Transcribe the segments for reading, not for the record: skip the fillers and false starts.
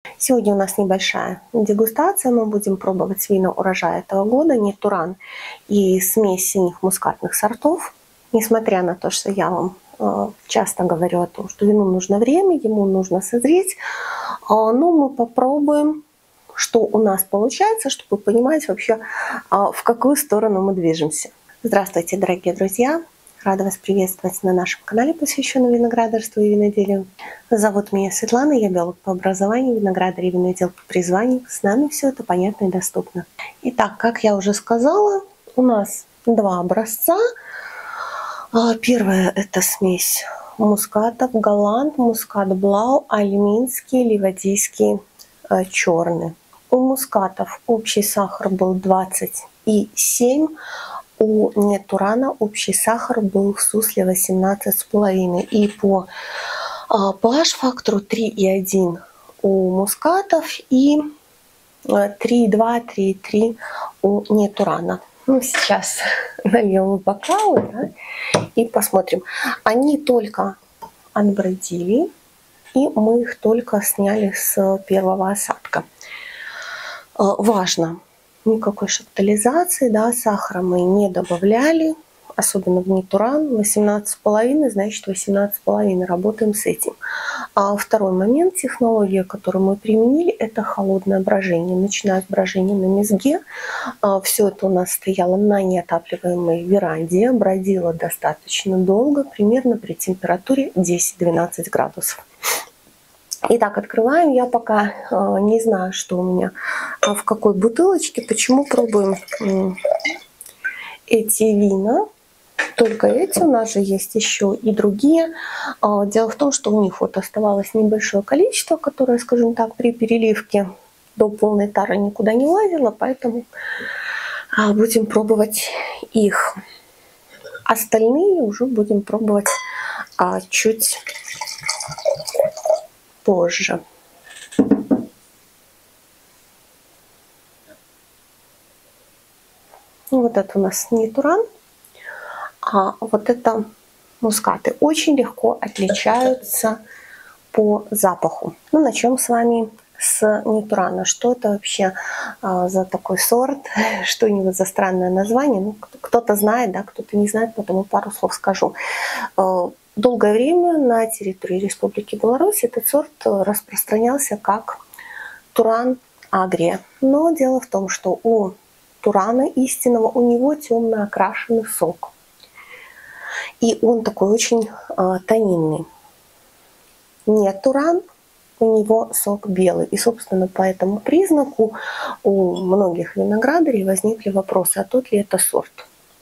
Сегодня у нас небольшая дегустация. Мы будем пробовать вина урожая этого года, Нетуран и смесь синих мускатных сортов. Несмотря на то, что я вам часто говорю о том, что вину нужно время, ему нужно созреть, но мы попробуем, что у нас получается, чтобы понимать вообще, в какую сторону мы движемся. Здравствуйте, дорогие друзья! Рада вас приветствовать на нашем канале, посвященном виноградарству и виноделию. Зовут меня Светлана, я биолог по образованию, виноградарь и винодел по призванию. С нами все это понятно и доступно. Итак, как я уже сказала, у нас два образца. Первое – это смесь мускатов Голланд, мускат Блау, альминский, ливадийский черный. У мускатов общий сахар был 20,7. У Нетурана общий сахар был в сусле 18,5. И по pH-фактору 3,1 у мускатов и 3,2, 3,3 у Нетурана. Ну, сейчас нальем в бокалы, да, и посмотрим. Они только отбродили, и мы их только сняли с первого осадка. Важно. Никакой шаптализации, да, сахара мы не добавляли, особенно в Нетуран. 18,5, значит 18,5, работаем с этим. А второй момент, технология, которую мы применили, это холодное брожение. Начиная с брожения на мезге, все это у нас стояло на неотапливаемой веранде, бродило достаточно долго, примерно при температуре 10-12 градусов. Итак, открываем. Я пока не знаю, что у меня в какой бутылочке. Почему пробуем эти вина? Только эти, у нас же есть еще и другие. Дело в том, что у них вот оставалось небольшое количество, которое, скажем так, при переливке до полной тары никуда не лазило, поэтому будем пробовать их. Остальные уже будем пробовать чуть позже. Вот это у нас Нетуран, а вот это мускаты. Очень легко отличаются по запаху. Ну, начнем с вами с Нетурана. Что это вообще за такой сорт? Что-нибудь за странное название? Ну, кто-то знает, да, кто-то не знает, потому пару слов скажу. Долгое время на территории Республики Беларусь этот сорт распространялся как Туран Агрия. Но дело в том, что у Турана истинного у него темно окрашенный сок. И он такой очень тонинный. Нетуран, у него сок белый. И, собственно, по этому признаку у многих виноградарей возникли вопросы, а тот ли это сорт.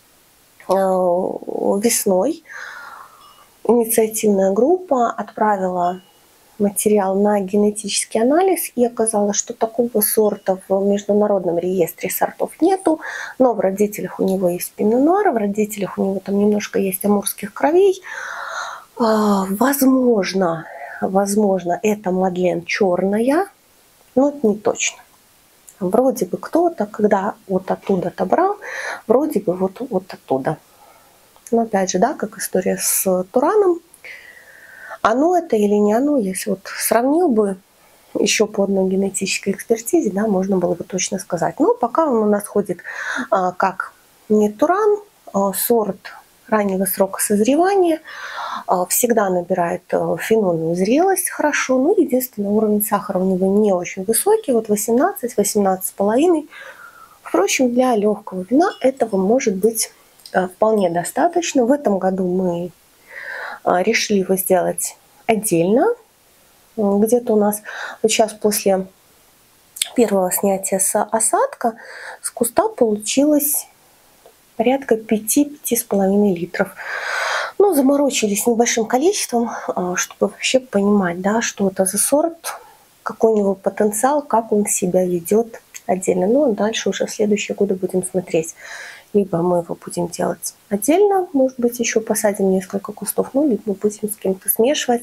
Весной инициативная группа отправила материал на генетический анализ, и оказалось, что такого сорта в международном реестре сортов нету, но в родителях у него есть пино-нуар, в родителях у него там немножко есть амурских кровей. Возможно, это Мадлен черная, но это не точно. Вроде бы кто-то, когда вот оттуда-то брал, вроде бы вот оттуда. Но опять же, да, как история с Тураном, оно это или не оно, если вот сравнил бы еще по одной генетической экспертизе, да, можно было бы точно сказать. Но пока он у нас ходит как Нетуран, сорт раннего срока созревания, всегда набирает фенольную зрелость хорошо, но единственное, уровень сахара у него не очень высокий, вот 18-18,5. Впрочем, для легкого вина этого может быть вполне достаточно. В этом году мы решили его сделать отдельно. Где-то у нас вот сейчас после первого снятия с осадка с куста получилось порядка 5-5,5 литров. Ну, заморочились небольшим количеством, чтобы вообще понимать, да, что это за сорт, какой у него потенциал, как он себя ведет отдельно. Ну, а дальше уже в следующие годы будем смотреть. Либо мы его будем делать отдельно, может быть, еще посадим несколько кустов, ну, либо будем с кем-то смешивать,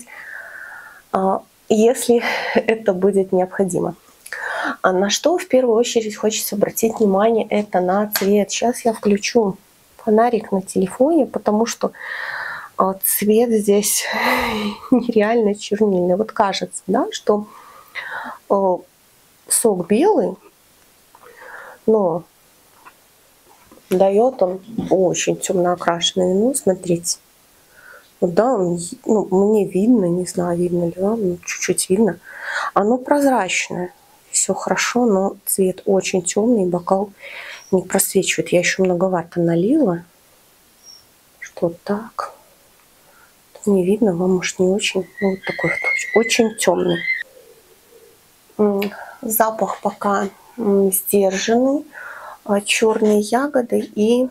если это будет необходимо. А на что в первую очередь хочется обратить внимание, это на цвет. Сейчас я включу фонарик на телефоне, потому что цвет здесь нереально чернильный. Вот кажется, да, что Сок белый, но дает он очень темно окрашенное вино. Смотрите. Вот да, ну, мне видно, не знаю, видно ли вам, чуть-чуть видно. Оно прозрачное, все хорошо, но цвет очень темный, бокал не просвечивает. Я еще многовато налила. Что так? Не видно, вам может не очень. Ну, вот такой вот, очень темный. Запах пока сдержанный. Черные ягоды и,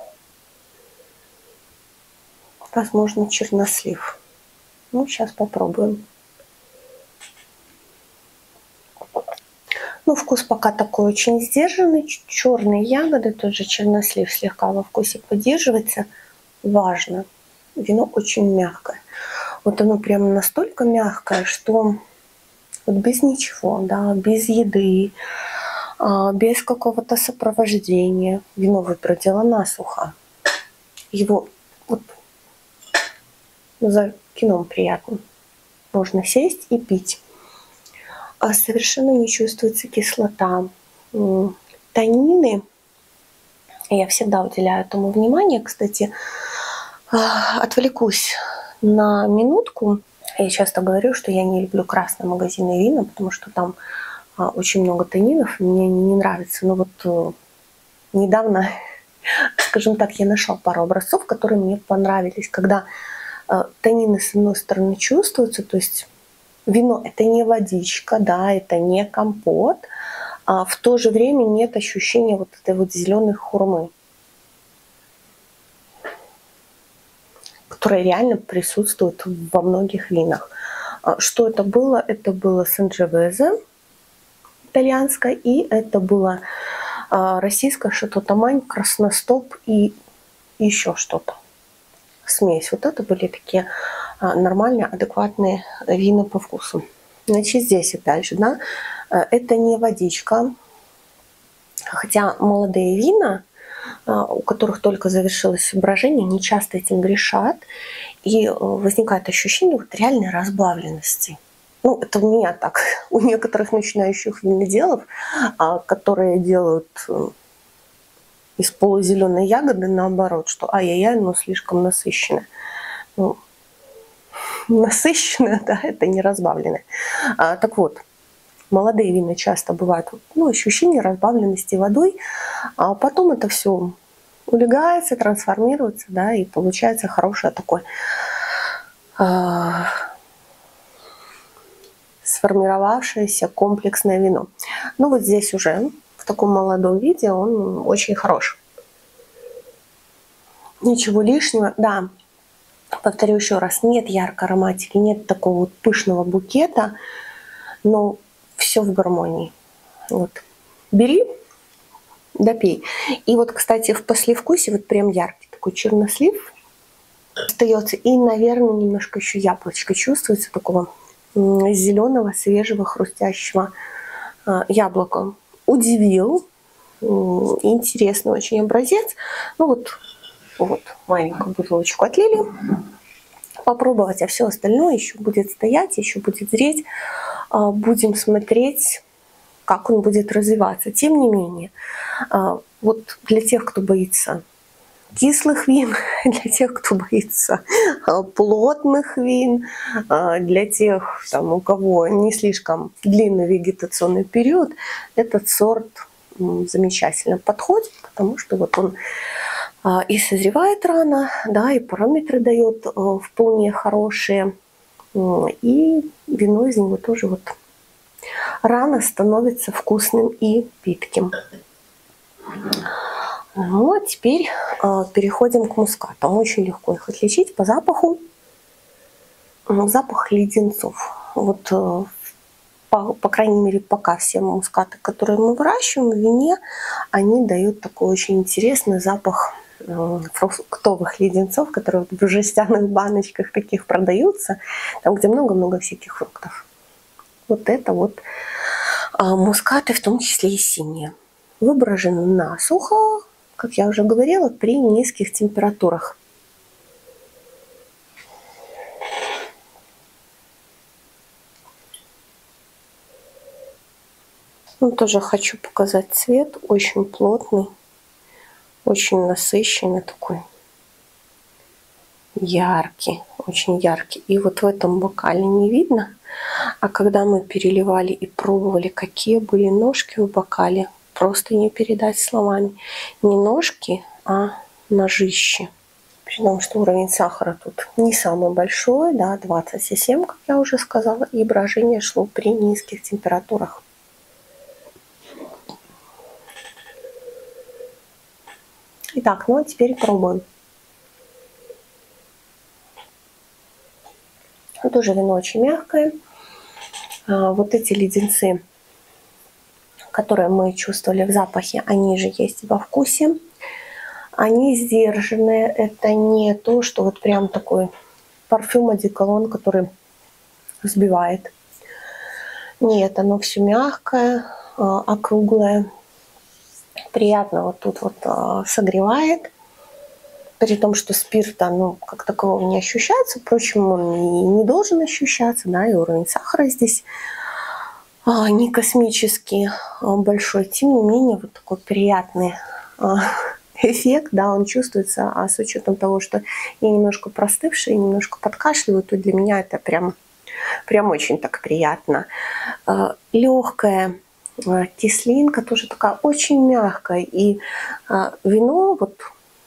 возможно, чернослив. Ну, сейчас попробуем. Ну, вкус пока такой очень сдержанный. Черные ягоды, тот же чернослив слегка во вкусе поддерживается. Важно. Вино очень мягкое. Вот оно прям настолько мягкое, что вот без ничего, да, без еды, без какого-то сопровождения. Вино выбродило насухо. Его вот за кином приятно. Можно сесть и пить. Совершенно не чувствуется кислота. Танины, я всегда уделяю этому внимание. Кстати, отвлекусь на минутку. Я часто говорю, что я не люблю красные магазинные вина, потому что там очень много танинов, мне они не нравятся. Но вот недавно, скажем так, я нашла пару образцов, которые мне понравились. Когда танины с одной стороны чувствуются, то есть вино это не водичка, да, это не компот, а в то же время нет ощущения вот этой вот зеленой хурмы, которая реально присутствует во многих винах. Что это было? Это было Санджевезе итальянское, и это было российское Шато Тамань, Красностоп и еще что-то. Смесь. Вот это были такие нормальные, адекватные вина по вкусу. Значит, здесь опять же, да, это не водичка, хотя молодые вина, у которых только завершилось брожение, не часто этим грешат, и возникает ощущение вот реальной разбавленности. Ну, это у меня так. У некоторых начинающих виноделов, которые делают из полузеленой ягоды наоборот, что ай-яй-яй, но слишком насыщенное. Ну, насыщенное, да, это не разбавленное. Так вот, молодые вина часто бывают, ну, ощущение разбавленности водой, а потом это все улегается, трансформируется, да, и получается хорошее такое сформировавшееся комплексное вино. Ну вот здесь уже в таком молодом виде он очень хорош. Ничего лишнего, да. Повторю еще раз, нет яркой ароматики, нет такого вот пышного букета, но все в гармонии. Вот. Бери, допей. И вот, кстати, в послевкусии вот прям яркий такой чернослив остается. И, наверное, немножко еще яблочко чувствуется такого зеленого, свежего, хрустящего яблока. Удивил. Интересный очень образец. Ну вот маленькую бутылочку отлили. Попробовать, а все остальное еще будет стоять, еще будет зреть. Будем смотреть, как он будет развиваться. Тем не менее, вот для тех, кто боится кислых вин, для тех, кто боится плотных вин, для тех, там, у кого не слишком длинный вегетационный период, этот сорт замечательно подходит, потому что вот он и созревает рано, да, и параметры дает вполне хорошие, и вино из него тоже вот рано становится вкусным и питким. Ну, а теперь переходим к мускатам. Очень легко их отличить по запаху. Запах леденцов. Вот, по крайней мере, пока все мускаты, которые мы выращиваем в вине, они дают такой очень интересный запах фруктовых леденцов, которые в жестяных баночках таких продаются, там, где много-много всяких фруктов. Вот это вот мускаты, в том числе и синие. Выброжены насухо, как я уже говорила, при низких температурах. Ну, тоже хочу показать цвет. Очень плотный, очень насыщенный такой. Яркий, очень яркий. И вот в этом бокале не видно. А когда мы переливали и пробовали, какие были ножки в бокале, просто не передать словами. Не ножки, а ножищи. При том, что уровень сахара тут не самый большой, да, 27, как я уже сказала, и брожение шло при низких температурах. Итак, ну а теперь пробуем. Тоже вино очень мягкое. Вот эти леденцы, которые мы чувствовали в запахе, они же есть во вкусе. Они сдержанные. Это не то, что вот прям такой парфюм, одеколон, который сбивает. Нет, оно все мягкое, округлое. Приятно вот тут вот согревает. При том, что спирта, ну, как такового не ощущается. Впрочем, он и не должен ощущаться, да, и уровень сахара здесь не космически большой. Тем не менее, вот такой приятный эффект, да, он чувствуется. А с учетом того, что я немножко простывшая, немножко подкашливаю, то для меня это прям очень так приятно. Легкая кислинка, тоже такая очень мягкая. И вино вот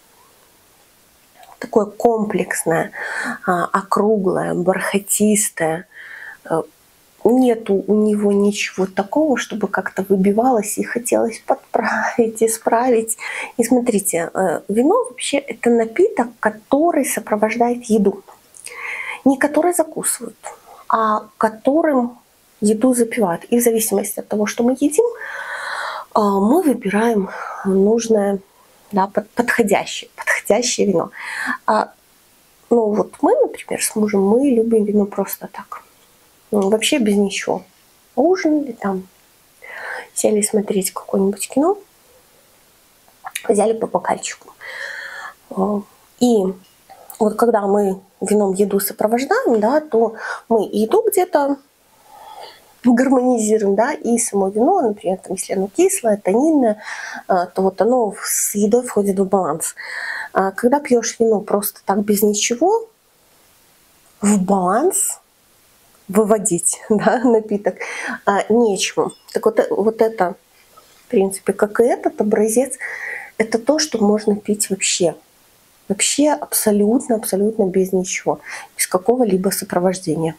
такое комплексное, округлое, бархатистое. Нету у него ничего такого, чтобы как-то выбивалось и хотелось подправить, исправить. И смотрите, вино вообще это напиток, который сопровождает еду. Не который закусывают, а которым еду запивают. И в зависимости от того, что мы едим, мы выбираем нужное, да, подходящее вино. Ну вот мы, например, с мужем, мы любим вино просто так. Вообще без ничего. Ужинали там, сели смотреть какое-нибудь кино, взяли по бокальчику. И вот когда мы вином еду сопровождаем, да, то мы еду где-то гармонизируем, да, и само вино, например, там, если оно кислое, тонинное, то вот оно с едой входит в баланс. Когда пьешь вино просто так без ничего, в баланс выводить, да, напиток нечему. Так вот это, в принципе, как и этот образец, это то, что можно пить вообще. Вообще абсолютно без ничего, без какого-либо сопровождения.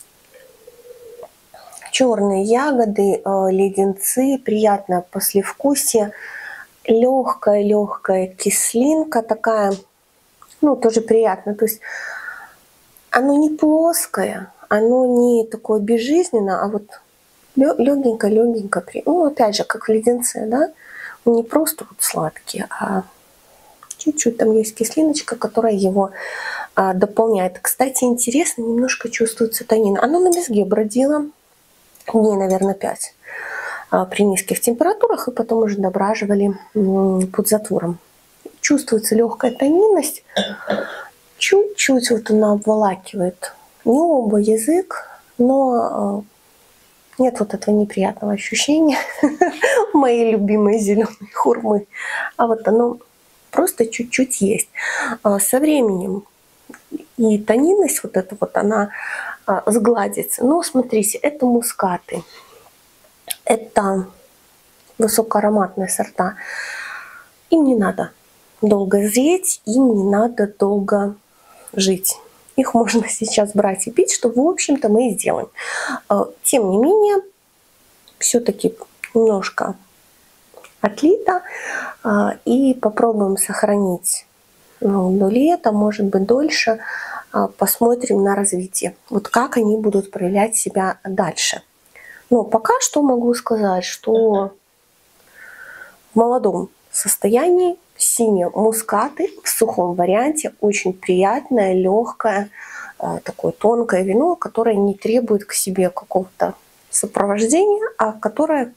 Черные ягоды, леденцы, приятное послевкусие, легкая кислинка такая, ну, тоже приятно. То есть оно не плоское, оно не такое безжизненное, а вот легенько. Ну, опять же, как в леденце, да? Он не просто вот сладкий, а чуть-чуть там есть кислиночка, которая его дополняет. Кстати, интересно, немножко чувствуется тонин. Оно на мезге бродило дней, наверное, 5 при низких температурах, и потом уже дображивали под затвором. Чувствуется легкая тонинность, чуть-чуть вот она обволакивает небо, язык, но нет вот этого неприятного ощущения моей любимой зеленой хурмы. А вот оно просто чуть-чуть есть. Со временем и тонинность вот эта вот, она сгладится. Но смотрите, это мускаты, это высокоароматные сорта. Им не надо долго зреть, им не надо долго жить. Их можно сейчас брать и пить, что, в общем-то, мы и сделаем. Тем не менее, все-таки немножко отлито, и попробуем сохранить до лета, может быть, дольше. Посмотрим на развитие. Вот как они будут проявлять себя дальше. Но пока что могу сказать, что в молодом состоянии синие мускаты в сухом варианте очень приятное, легкое, такое тонкое вино, которое не требует к себе какого-то сопровождения, а которое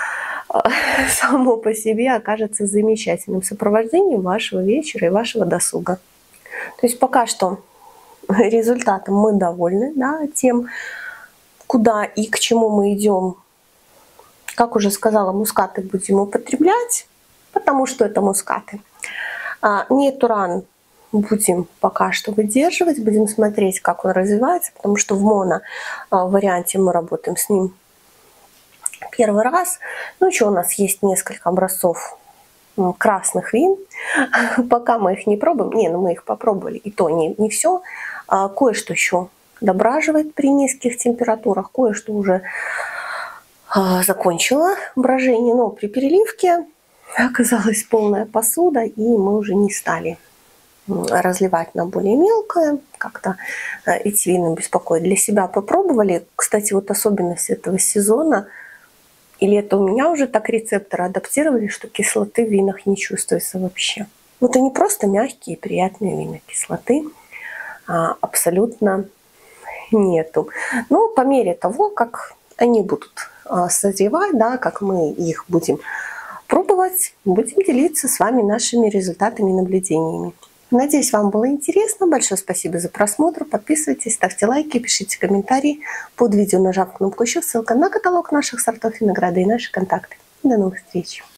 само по себе окажется замечательным сопровождением вашего вечера и вашего досуга. То есть пока что результатом мы довольны, да, тем, куда и к чему мы идем Как уже сказала, мускаты будем употреблять, потому что это мускаты. Нейтуран будем пока что выдерживать, будем смотреть, как он развивается, потому что в моно варианте мы работаем с ним первый раз. Ну, еще у нас есть несколько образцов красных вин. Пока мы их не пробуем. Мы их попробовали, и то не все. Кое-что еще дображивает при низких температурах, кое-что уже закончила брожение, но при переливке оказалась полная посуда, и мы уже не стали разливать на более мелкое. Как-то эти вина беспокоят. Для себя попробовали. Кстати, вот особенность этого сезона, или это у меня уже так рецепторы адаптировали, что кислоты в винах не чувствуется вообще. Вот они просто мягкие, приятные вина. Кислоты абсолютно нету. Но по мере того, как они будут созревать, да, как мы их будем пробовать, будем делиться с вами нашими результатами и наблюдениями. Надеюсь, вам было интересно. Большое спасибо за просмотр. Подписывайтесь, ставьте лайки, пишите комментарии под видео, нажав кнопку «Еще». Ссылка на каталог наших сортов винограда и наши контакты. До новых встреч!